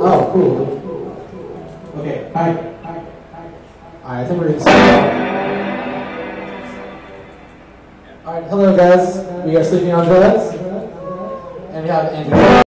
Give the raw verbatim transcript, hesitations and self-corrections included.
Oh, cool. Okay, hi. Alright, I think we're gonna start. Alright, hello guys. We are Sleeping on Drugs. And we have Andrew.